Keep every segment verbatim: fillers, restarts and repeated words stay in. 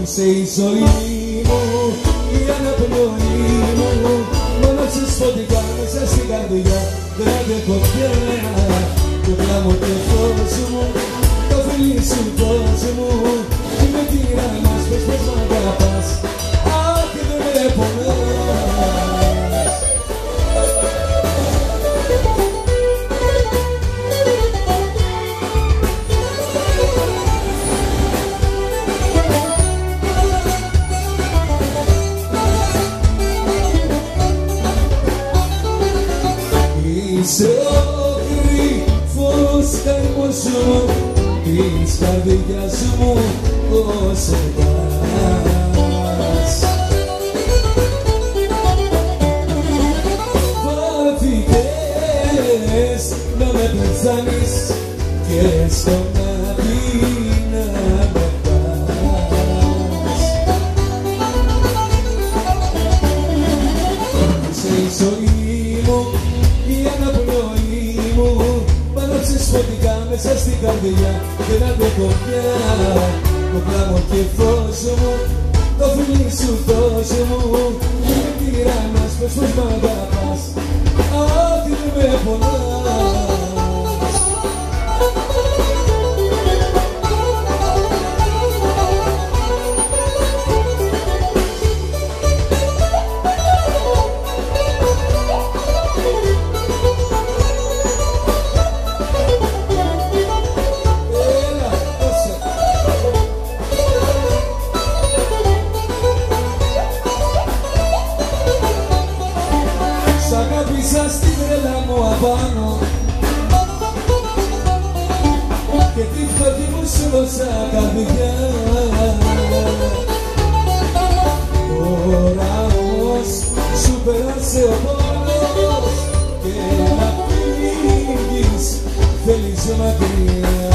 Είσαι η ζωή μου, η αναπνοή μου. Μόνο ξεσφωτικά μέσα στην καρδιά δεν αντέχω πια. Το κλάμο και φως μου, το φιλί σου φως μου. Είμαι τυράννας, πες πως μ' αγαπάς, αχ και δεν με πονάς. Είσαι ο κρυφός καημός μου της καρδιάς μου ως ετάς. Βάθηκες να με πεθάνεις και στο μάτι να με πας. Είσαι η ζωή μου, η αναπνοή μου. Πάνω ξεσφωτικά μέσα στην καρδιά δεν αντέχω πια. Το κλάμο και φως μου, το φιλί σου δώσ' μου. Είμαι τυράννας, πες πως μ' αγαπάς, αχ δεν με πονάς. Σ' αγάπησα στην τρέλα μου απάνω και τη φτωχή μου σου δώσα καρδιά. Τώρα όμως σου πέρασε ο πόνος και να φύγεις θέλεις μακριά.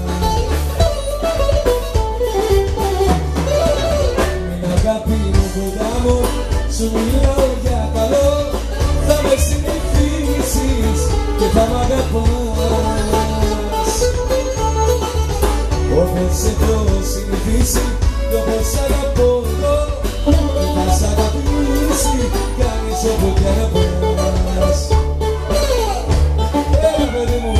Μην αγάπη μου κοντά μου, σου μιλάω για καλό. Θα με συνηθίσεις και θα μ' αγαπάς. Όπως έχω συνηθίσει κι όπως αγαπώ εγώ, θα σ' αγαπήσει κανείς όπου κι αν πας. Έλα παιδί μου.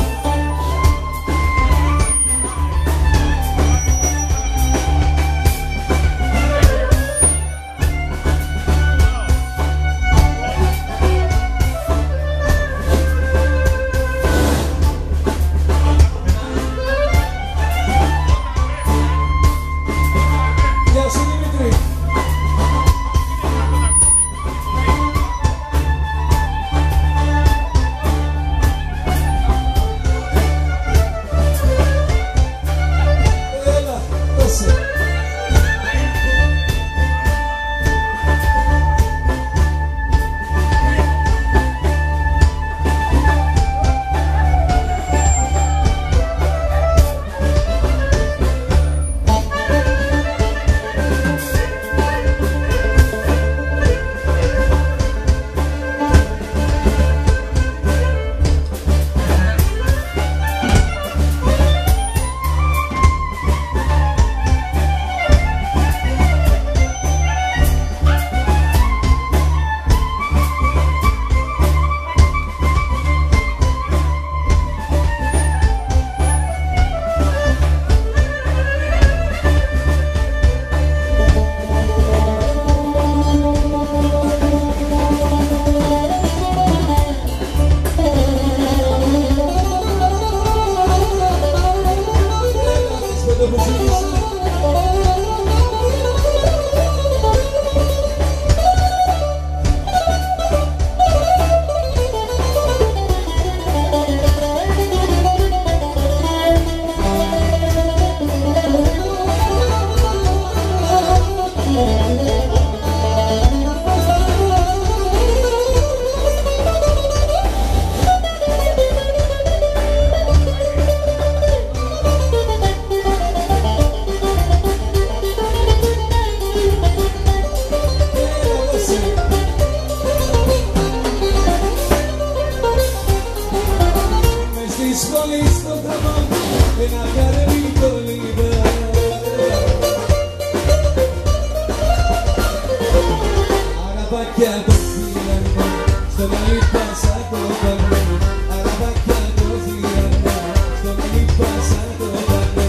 Αραβάκια το φύλανε, στο μαλλί πάσα το πάνε. Αραβάκια το φύλανε, στο μαλλί πάσα το πάνε.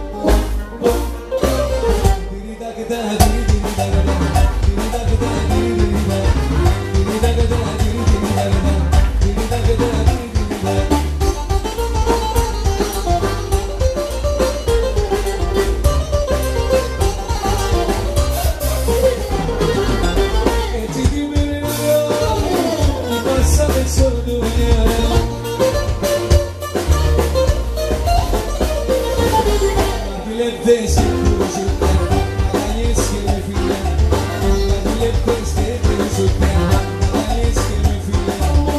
Τυρίδα και τα τυρίδα, τυρίδα και τα τυρίδα, τυρίδα και τα τυρίδα, τυρίδα και τα τυρίδα. Λεπτές και προσωπικά, αγκαλιές και με φιλιά. Κάτι λεπτές και προσωπικά, αγκαλιές και με φιλιά.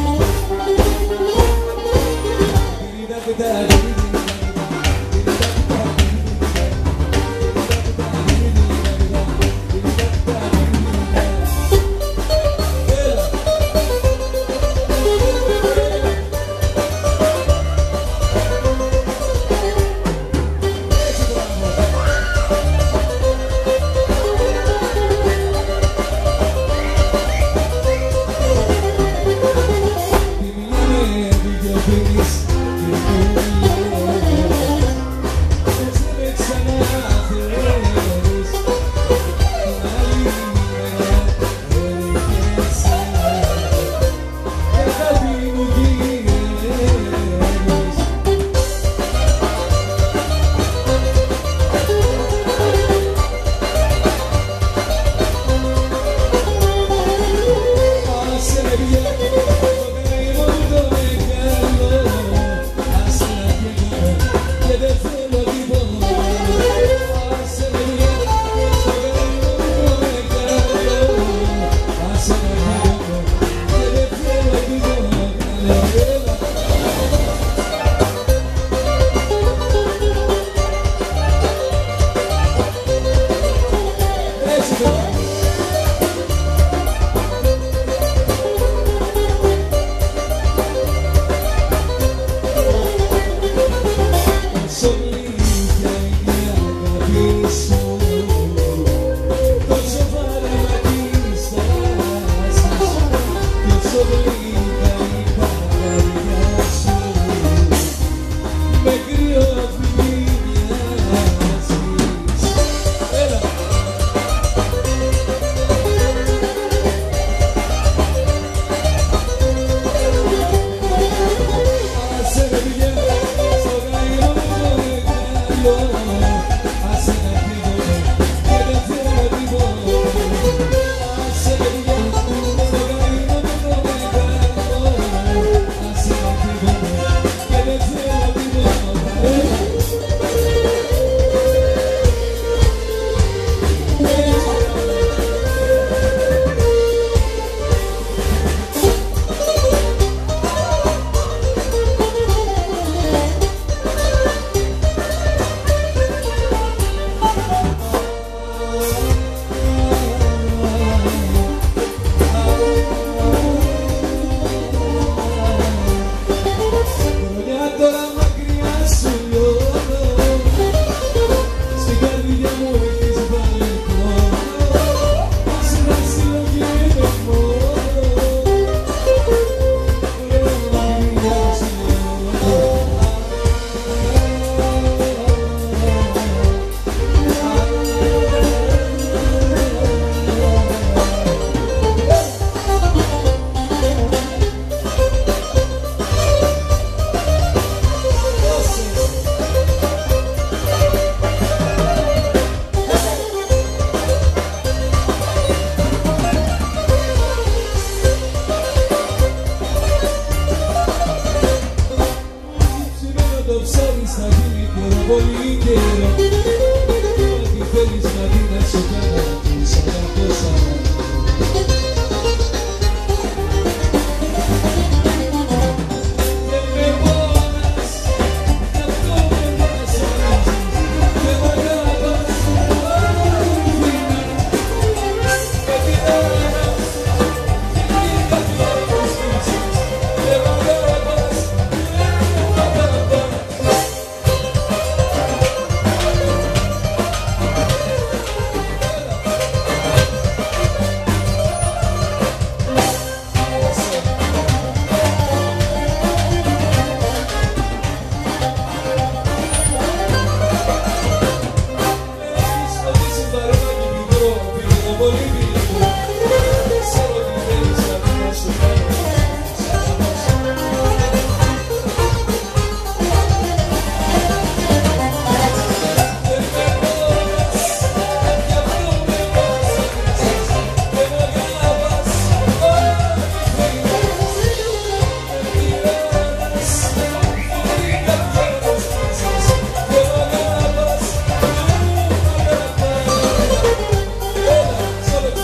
Τυρίδα και τα τυρίδα, τυρίδα και τα τυρίδα, τυρίδα και τα τυρίδα. Έλα! Hace πολύ φιλικό. Ξέρω τι θέλεις να μην σου κάνω. Solo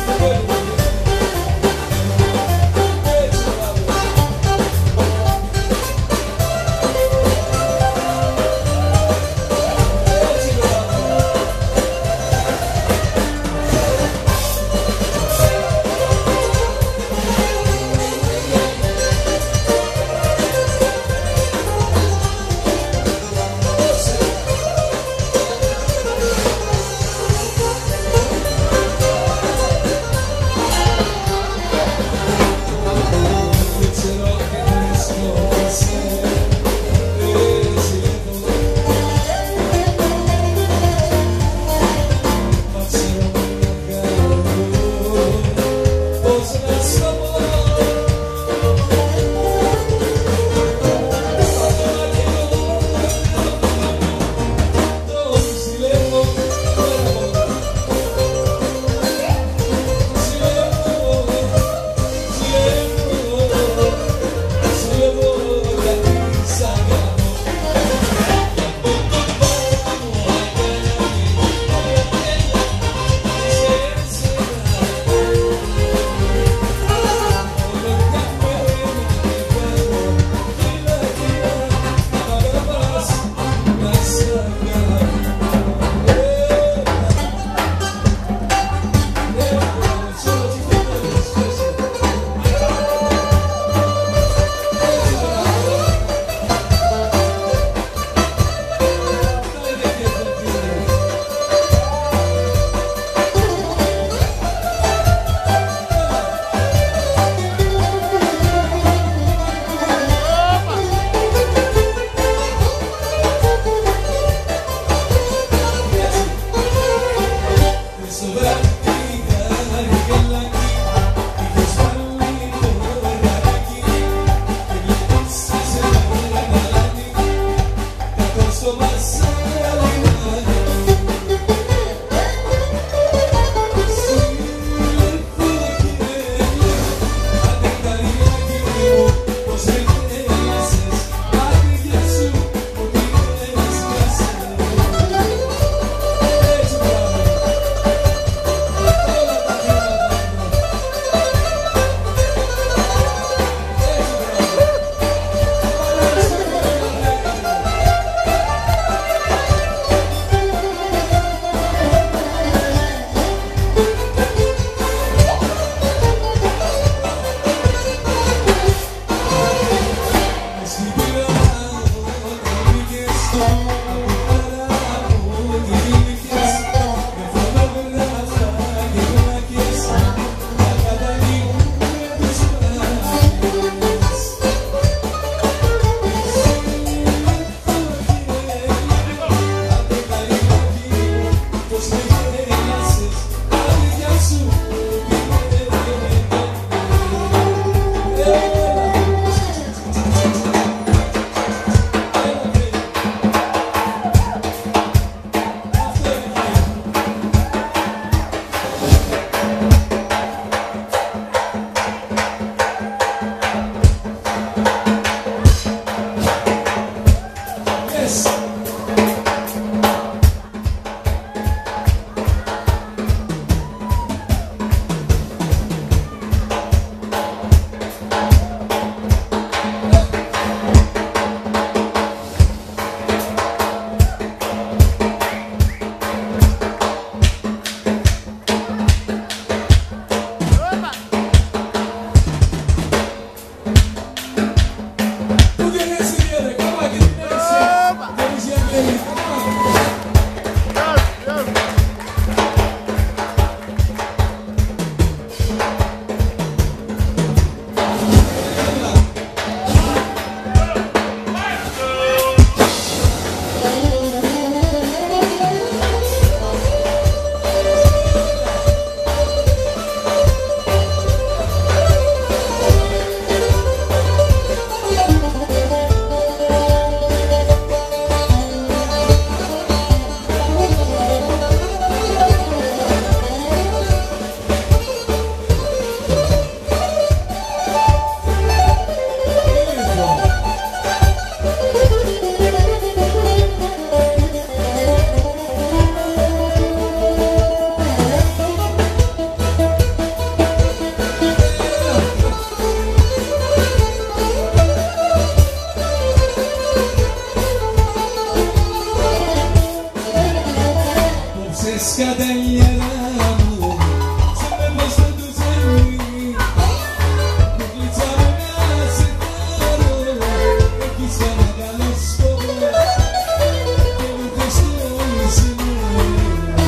γυαλιά μου σε με πως δεν του ζεύει. Με κλειτσάμε να σε πάρω, έχεις κανένα καλό σκοπό και μου θες το όλη σήμερα.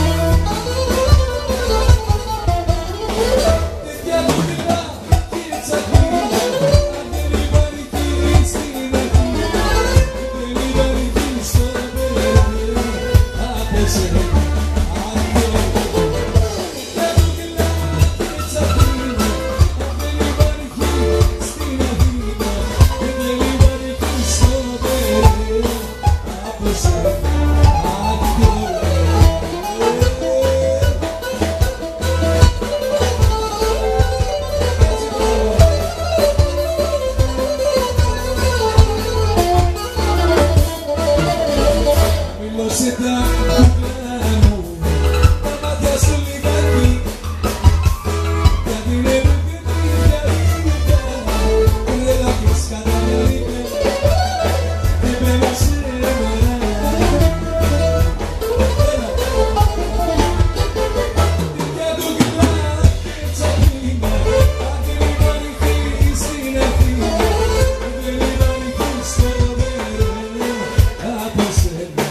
Τέτοια που μιλά και τσακμίνα, αν δεν υπάρχει στην Αθήνα, δεν υπάρχει στο παιδί από σένα. Σε τα κουκλά μου, τα μάτια σου λιγάκι, γιατί είναι παιδί διαλύγηκα, δεν θα πεις κατά μερικά, δεν πέρασε μέρα. Τέτοια κουκλά και τσακμίνα, αν δεν υπάρχει στην Αθήνα, δεν υπάρχει στο παιδί από σένα.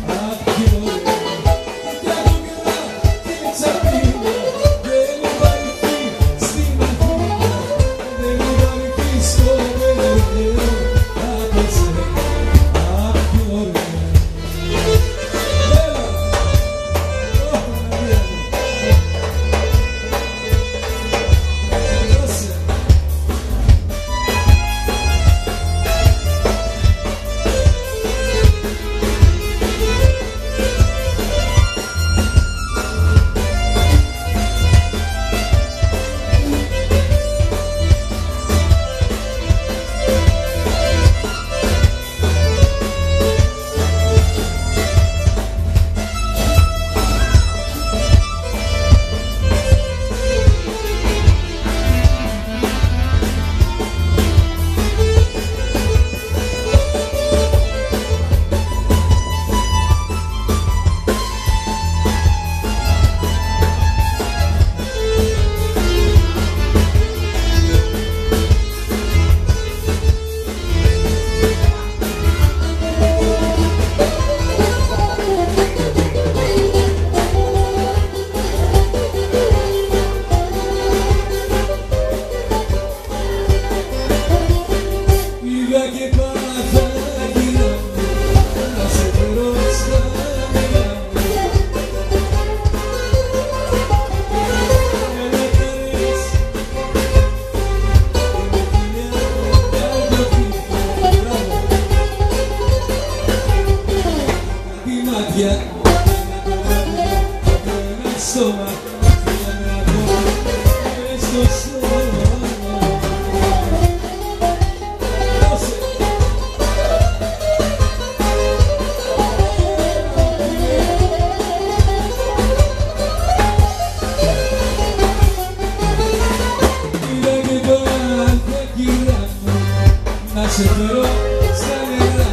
Να σε φέρω στα νερά,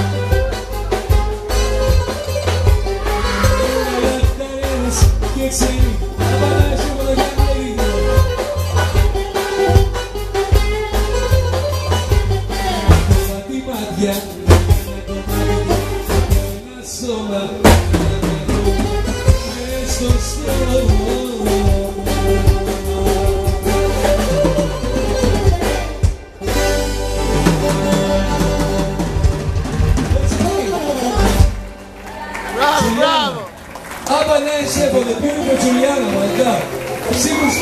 ελευθερίες και ξένοι, να παράσχω το γαμμένο. Θα τη μάτια, ένα σώμα, μες στο στόμα. Bravo, bravo! Albanese for the beautiful Giuliana, my God. She was